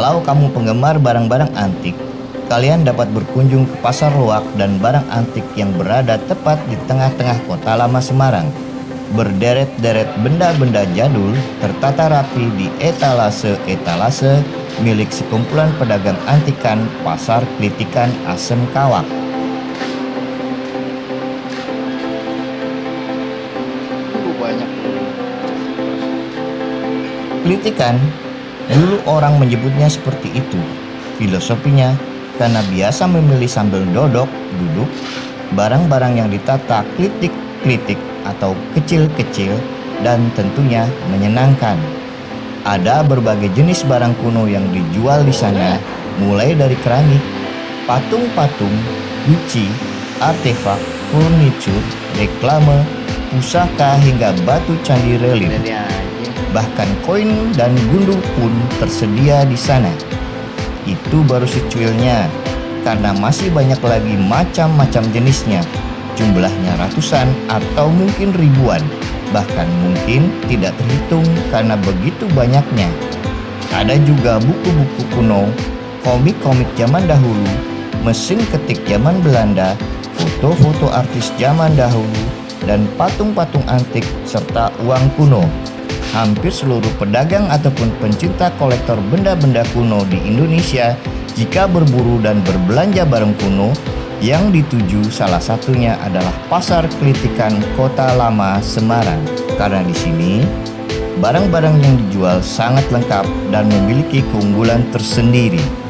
Kalau kamu penggemar barang-barang antik, kalian dapat berkunjung ke Pasar Loak dan Barang Antik yang berada tepat di tengah-tengah kota lama Semarang. Berderet-deret benda-benda jadul tertata rapi di etalase-etalase milik sekumpulan pedagang antikan Pasar Klitikan Asem Kawak. Klitikan, dulu orang menyebutnya seperti itu. Filosofinya, karena biasa memilih sambil duduk, barang-barang yang ditata klitik-klitik atau kecil-kecil dan tentunya menyenangkan. Ada berbagai jenis barang kuno yang dijual di sana, mulai dari keramik, patung-patung, guci, artefak, furniture, reklame, pusaka hingga batu candi relief. Bahkan koin dan gundu pun tersedia di sana. Itu baru secuilnya, karena masih banyak lagi macam-macam jenisnya. Jumlahnya ratusan atau mungkin ribuan, bahkan mungkin tidak terhitung karena begitu banyaknya. Ada juga buku-buku kuno, komik-komik zaman dahulu, mesin ketik zaman Belanda, foto-foto artis zaman dahulu, dan patung-patung antik serta uang kuno. Hampir seluruh pedagang ataupun pencinta kolektor benda-benda kuno di Indonesia jika berburu dan berbelanja barang kuno, yang dituju salah satunya adalah Pasar Klitikan Kota Lama Semarang. Karena di sini barang-barang yang dijual sangat lengkap dan memiliki keunggulan tersendiri.